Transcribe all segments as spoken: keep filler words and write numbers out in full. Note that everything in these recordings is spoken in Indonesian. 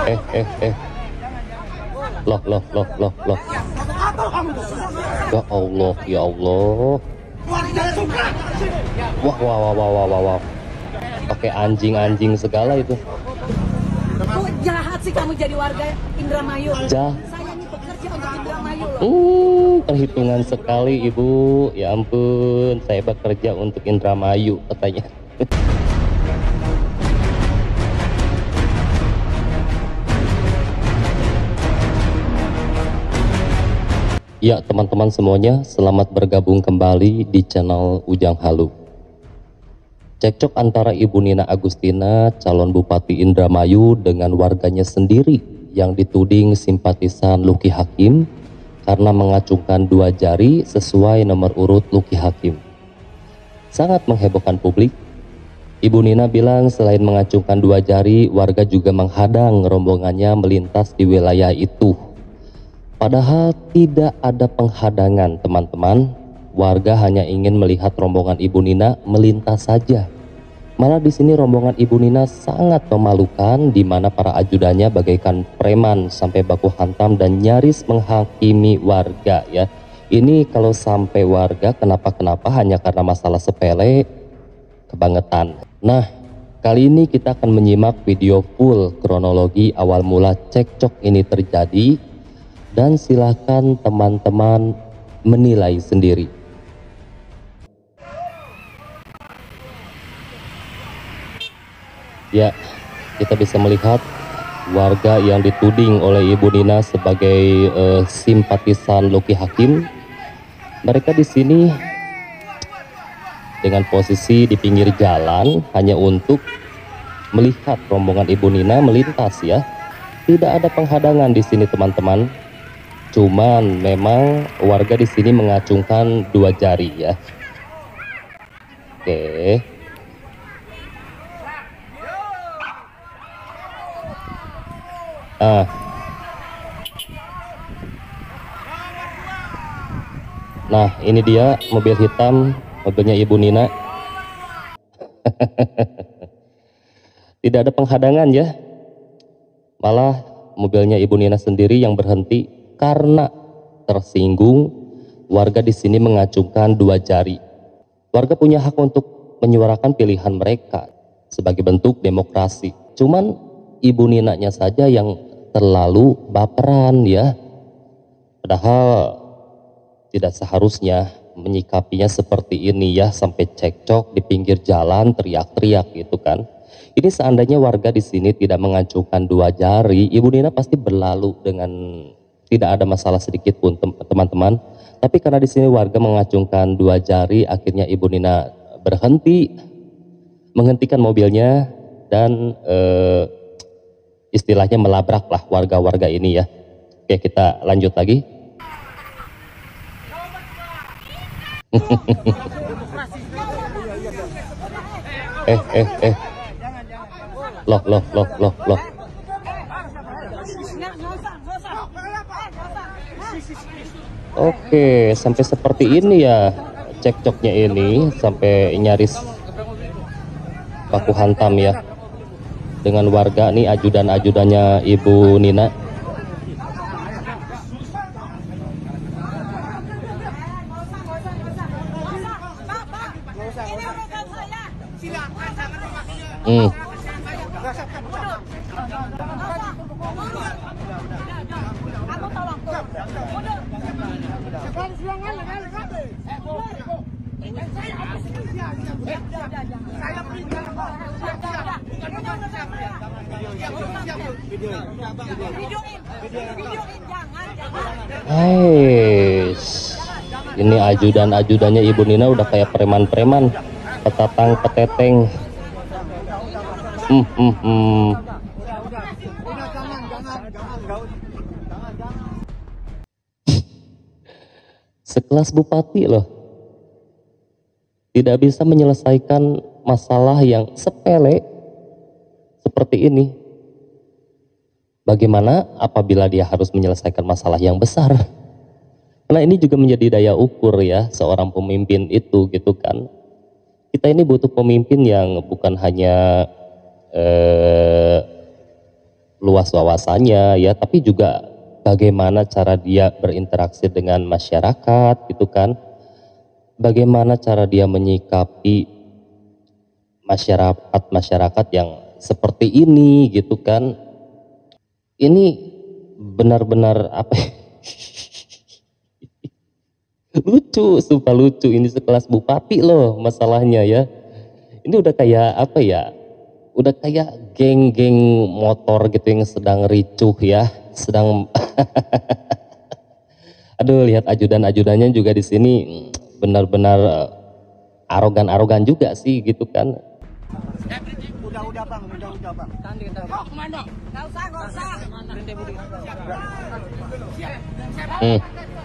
Eh, eh, eh. Loh, loh, loh, loh, loh. Ya Allah, ya Allah. Wah, wah, wah, wah, wah, wah, wah. Pakai anjing-anjing segala itu. Oh, jahat sih kamu jadi warga Indramayu. Jah. Saya ini bekerja untuk Indramayu loh. Uh, perhitungan sekali Ibu. Ya ampun, saya bekerja untuk Indramayu katanya. Ya teman-teman semuanya, selamat bergabung kembali di channel Ujang Halu. Cekcok antara Ibu Nina Agustina, calon Bupati Indramayu, dengan warganya sendiri yang dituding simpatisan Luki Hakim karena mengacungkan dua jari sesuai nomor urut Luki Hakim. Sangat menghebohkan publik. Ibu Nina bilang selain mengacungkan dua jari, warga juga menghadang rombongannya melintas di wilayah itu. Padahal tidak ada penghadangan teman-teman, warga hanya ingin melihat rombongan Ibu Nina melintas saja. Malah di sini rombongan Ibu Nina sangat memalukan, di mana para ajudannya bagaikan preman sampai baku hantam dan nyaris menghakimi warga ya. Ini kalau sampai warga kenapa-kenapa hanya karena masalah sepele, kebangetan. Nah, kali ini kita akan menyimak video full kronologi awal mula cekcok ini terjadi. Dan silakan teman-teman menilai sendiri. Ya, kita bisa melihat warga yang dituding oleh Ibu Nina sebagai uh, simpatisan Luki Hakim. Mereka di sini dengan posisi di pinggir jalan hanya untuk melihat rombongan Ibu Nina melintas ya. Tidak ada penghadangan di sini teman-teman. Cuman memang warga di sini mengacungkan dua jari ya. Oke. Ah. Nah, ini dia mobil hitam, mobilnya Ibu Nina. Tidak ada penghadangan ya. Malah mobilnya Ibu Nina sendiri yang berhenti karena tersinggung. Warga di sini mengacungkan dua jari. Warga punya hak untuk menyuarakan pilihan mereka sebagai bentuk demokrasi. Cuman Ibu Ninanya saja yang terlalu baperan ya. Padahal tidak seharusnya menyikapinya seperti ini ya, sampai cekcok di pinggir jalan teriak-teriak gitu kan. Ini seandainya warga di sini tidak mengacungkan dua jari, Ibu Nina pasti berlalu dengan tidak ada masalah sedikit pun teman-teman. Tapi karena di sini warga mengacungkan dua jari, akhirnya Ibu Nina berhenti, menghentikan mobilnya dan eh, istilahnya melabraklah warga-warga ini ya. Oke, kita lanjut lagi. eh eh eh loh loh loh loh loh. Oke, sampai seperti ini ya cekcoknya ini, sampai nyaris baku hantam ya dengan warga nih, ajudan-ajudannya Ibu Nina. Hmm. Hai, ini ajudan-ajudannya Ibu Nina udah kayak preman-preman, petatang peteteng. Hmm, hmm, hmm. Sekelas bupati loh, tidak bisa menyelesaikan masalah yang sepele seperti ini. Bagaimana apabila dia harus menyelesaikan masalah yang besar? Karena ini juga menjadi daya ukur ya seorang pemimpin itu gitu kan. Kita ini butuh pemimpin yang bukan hanya eh, luas wawasannya ya, tapi juga bagaimana cara dia berinteraksi dengan masyarakat gitu kan, bagaimana cara dia menyikapi masyarakat-masyarakat yang seperti ini gitu kan. Ini benar-benar apa ya? Lucu, sumpah lucu, ini sekelas bupati loh masalahnya ya. Ini udah kayak apa ya, udah kayak geng-geng motor gitu yang sedang ricuh ya, sedang aduh, lihat ajudan-ajudannya juga di sini benar-benar arogan-arogan juga sih gitu kan. Udah, udah bang, udah, udah bang. Oh, kemana? Gak usah, gak usah. Hmm.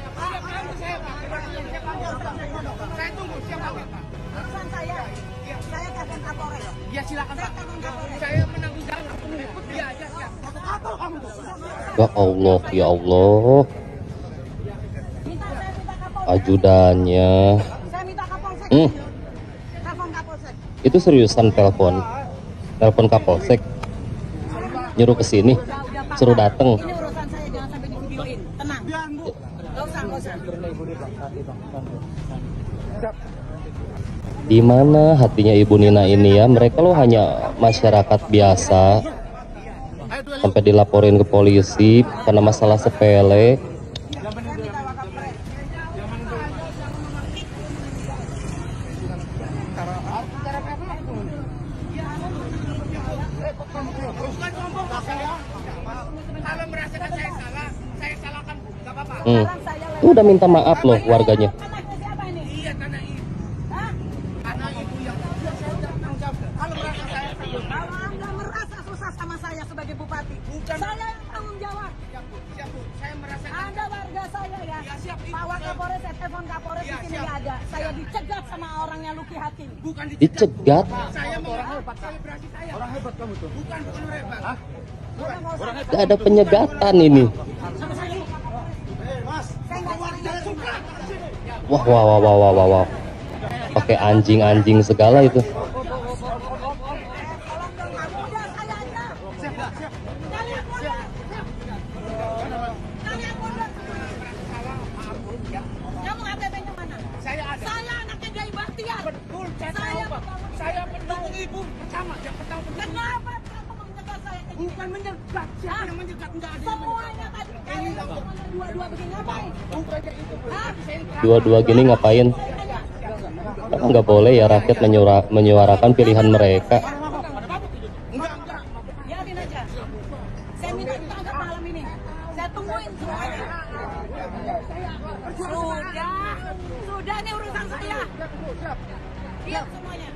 Saya tunggu, siapa? Urusan saya. Saya telepon Kapolres. Ya silakan Saya Pak. telepon Kapolres. Saya menanggung jawab. Ikut dia aja, siap. Apa kamu tuh? Ya Allah, ya Allah, Minta saya minta Kapolres. ajudannya. Saya minta Kapolsek. Hmm. Telepon Kapolsek. Itu seriusan telepon, telepon Kapolsek, nyuruh ke sini, Udah, udah, Pak. suruh dateng. Ini urusan saya, jangan sampai divideoin. Tenang. Gak usah, gak usah. Di mana hatinya Ibu Nina ini ya? Mereka lo hanya masyarakat biasa, sampai dilaporin ke polisi karena masalah sepele. Saya minta Wakapolres. Kalau merasakan saya salah, saya salahkan, nggak apa-apa. Hmm. Sekarang saya lagi. Udah minta maaf loh warganya. Anaknya siapa ini? Iya, karena ibu, Hah? karena ibu yang saya udah tanggung jawab. Kalau merasa saya salah, Kalau Anda merasa susah sama saya sebagai bupati, Bukan. saya yang tanggung jawab. siap bu, siap bu. Saya merasakan. Anda warga saya ya. Ya, siap, Ibu. Pak Wakapolres, saya telepon Kapolres Ya, di sini siap. nggak ada. Saya dicegat sama orangnya Luki Hakim. Bukan Dicegat? Saya orang hebat, selebrasi saya. Orang hebat kamu tuh. Bukan, bukan orang hebat. Hah? Orang hebat. Gak ada penyegatan ini. Saya nggak suka. Wah, wah, wah, wah, wah, wah, wah. Pakai anjing-anjing segala itu. Tolong dong, kamu udah saya aja. Kalian mundur. Kalian mundur. Kamu K T P-nya mana? Saya ada. Saya anaknya Gai Bahtiar. Betul, saya Saya tahu, Pak. membangun Saya negara pendukung baik. ibu pertama, yang pertama pendukung. Kenapa kamu mencegat saya kayak gini? Bukan menyegat, siapa yang menyegat? Enggak ada yang Semuanya tadi kalian semuanya dua-dua begini ngapain? Bukannya itu, Bu. Hah? Dua-dua gini ngapain? Kan nggak boleh ya rakyat menyura- menyuarakan pilihan mereka. Enggak, enggak. Biarin aja. Saya minta ditangkap malam ini. Saya tungguin semuanya. Sudah, sudah ini urusan saya. Diam semuanya.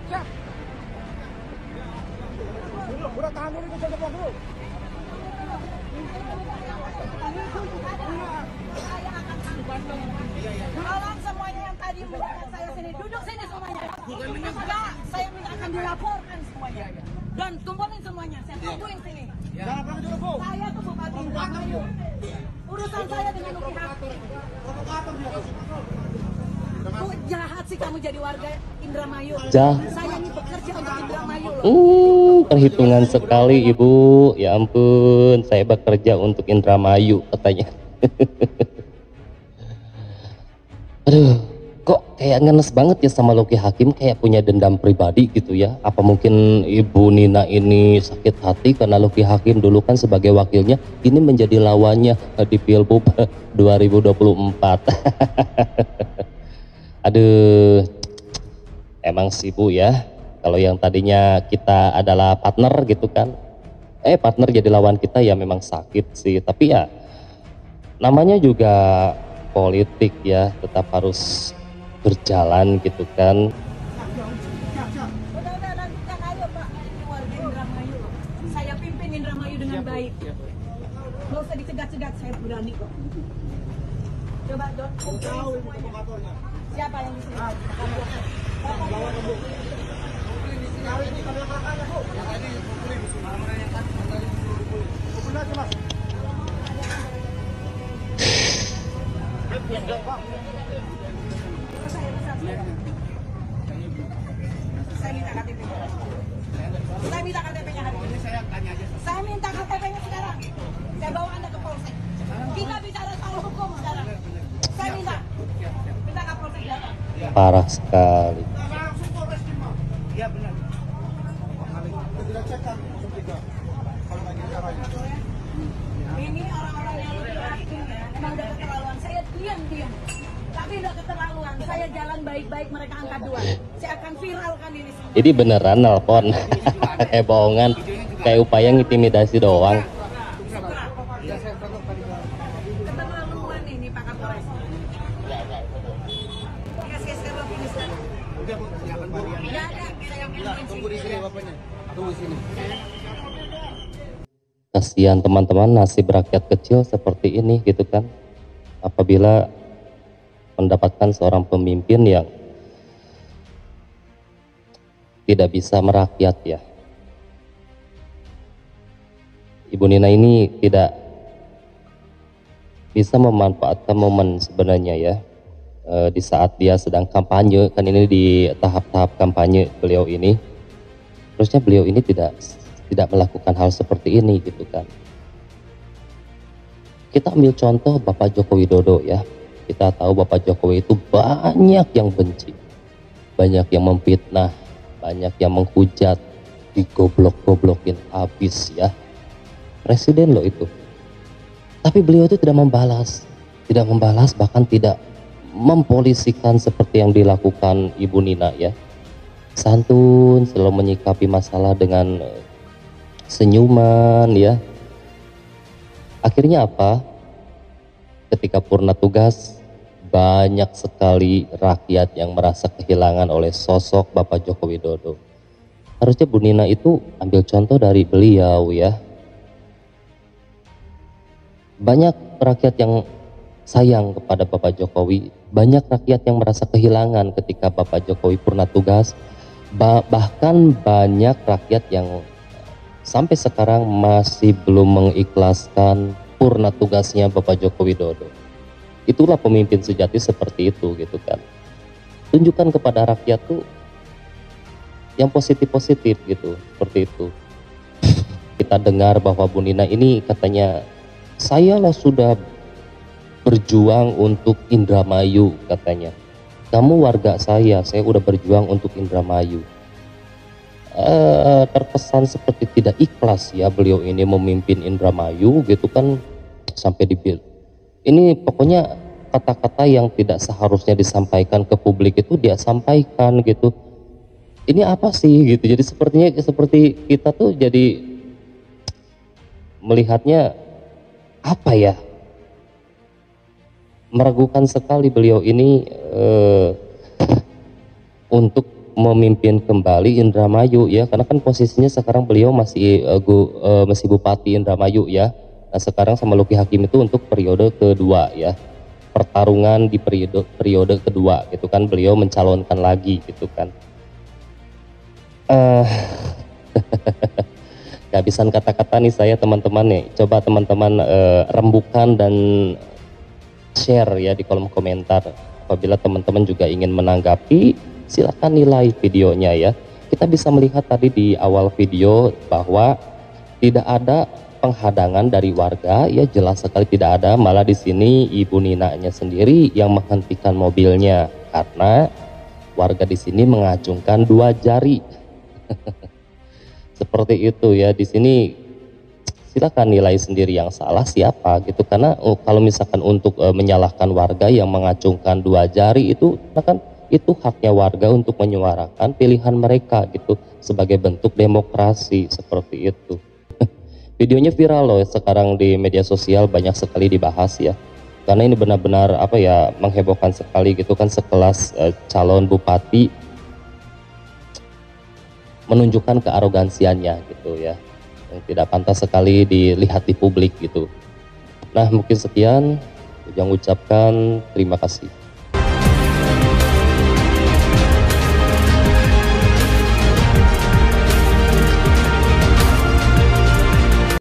Udah tahan dulu, itu saya dulu. Saya akan tangkap. Tolong semuanya yang tadi mendekat saya sini, duduk sini semuanya. Enggak, saya minta akan dilaporkan semuanya. Dan kumpulin semuanya, saya tungguin sini. Jangan pergi dulu, Bu. Saya tuh Bupati Indramayu. Urusan saya dengan Luki Hakim. Provokator dia. Bu, jahat sih kamu jadi warga Indramayu. Jahat. Saya ini bekerja untuk Indramayu loh. Hmm, perhitungan sekali Ibu. Ya ampun, saya bekerja untuk Indramayu katanya. Aduh, kok kayak ngenes banget ya sama Luki Hakim, kayak punya dendam pribadi gitu ya. Apa mungkin Ibu Nina ini sakit hati karena Luki Hakim dulu kan sebagai wakilnya, ini menjadi lawannya di Pilbub dua ribu dua puluh empat. Aduh, emang sih Bu ya, kalau yang tadinya kita adalah partner gitu kan, eh partner jadi lawan kita ya memang sakit sih. Tapi ya namanya juga politik ya, tetap harus berjalan gitu kan. Udah, udah, lanjutkan ayo Pak. Ini warga Indramayu loh. Saya pimpin Indramayu dengan baik. Nggak usah dicegat-cegat, saya berani kok. Coba Don, kumpulin semuanya. Siapa yang di sini? Bapak Don. Saya bisa Saya minta K T P. Saya minta K T P-nya hari ini. Saya tanya aja. Saya minta K T P-nya sekarang. parah sekali. Langsung Polres Demak. Iya benar. Ini orang-orang yang lebih rapi ya, emang udah keterlaluan. Saya diam-diam, tapi udah keterlaluan. Saya jalan baik-baik, mereka angkat dua. Saya akan viralkan ini semua. Jadi beneran nelpon. Kayak bohongan, kayak upaya intimidasi doang. Keterlaluan ini Pak Kapolres. Kasih serok ini sekarang. Udah Bu, silakan Bu. Nggak ada, saya yang Tunggu di sini bapaknya. Tunggu sini. Kasihan teman-teman, nasib rakyat kecil seperti ini gitu kan, apabila mendapatkan seorang pemimpin yang tidak bisa merakyat ya. Ibu Nina ini tidak bisa memanfaatkan momen sebenarnya ya, e, di saat dia sedang kampanye, kan ini di tahap-tahap kampanye beliau ini, terusnya beliau ini tidak tidak melakukan hal seperti ini gitu kan. Kita ambil contoh Bapak Joko Widodo ya, kita tahu Bapak Jokowi itu banyak yang benci, banyak yang memfitnah, banyak yang menghujat, digoblok-goblokin habis ya, presiden loh itu. Tapi beliau itu tidak membalas, tidak membalas bahkan tidak mempolisikan seperti yang dilakukan Ibu Nina ya. Santun, selalu menyikapi masalah dengan senyuman ya. Akhirnya apa? Ketika purna tugas, banyak sekali rakyat yang merasa kehilangan oleh sosok Bapak Joko Widodo. Harusnya Bu Nina itu ambil contoh dari beliau ya. Banyak rakyat yang sayang kepada Bapak Jokowi, banyak rakyat yang merasa kehilangan ketika Bapak Jokowi purna tugas, bah bahkan banyak rakyat yang sampai sekarang masih belum mengikhlaskan purna tugasnya Bapak Joko Widodo. Itulah pemimpin sejati seperti itu gitu kan. Tunjukkan kepada rakyat tuh yang positif-positif gitu, seperti itu. Kita dengar bahwa Bu Nina ini katanya, saya lah sudah berjuang untuk Indramayu katanya. Kamu warga saya, saya udah berjuang untuk Indramayu. Uh, terkesan seperti tidak ikhlas ya beliau ini memimpin Indramayu gitu kan, sampai dibil. Ini pokoknya kata-kata yang tidak seharusnya disampaikan ke publik itu dia sampaikan gitu. Ini apa sih gitu? Jadi sepertinya seperti kita tuh jadi melihatnya apa ya? Meragukan sekali beliau ini uh, untuk memimpin kembali Indramayu ya, karena kan posisinya sekarang beliau masih uh, gu, uh, masih Bupati Indramayu ya. Nah sekarang sama Luki Hakim itu untuk periode kedua ya, pertarungan di periode periode kedua gitu kan, beliau mencalonkan lagi gitu kan. Uh, kehabisan kata-kata nih saya teman-teman nih, coba teman-teman uh, rembukan dan share ya di kolom komentar. Apabila teman-teman juga ingin menanggapi, silakan nilai videonya ya. Kita bisa melihat tadi di awal video bahwa tidak ada penghadangan dari warga ya, jelas sekali tidak ada. Malah di sini Ibu Ninanya sendiri yang menghentikan mobilnya karena warga di sini mengacungkan dua jari. Seperti itu ya. Di sini silakan nilai sendiri yang salah siapa gitu, karena oh, kalau misalkan untuk e, menyalahkan warga yang mengacungkan dua jari itu, kan itu haknya warga untuk menyuarakan pilihan mereka gitu sebagai bentuk demokrasi seperti itu. Videonya viral loh sekarang di media sosial, banyak sekali dibahas ya, karena ini benar-benar apa ya, menghebohkan sekali gitu kan, sekelas e, calon bupati menunjukkan kearogansiannya gitu ya, yang tidak pantas sekali dilihat di publik gitu. Nah mungkin sekian, Ujang ucapkan terima kasih.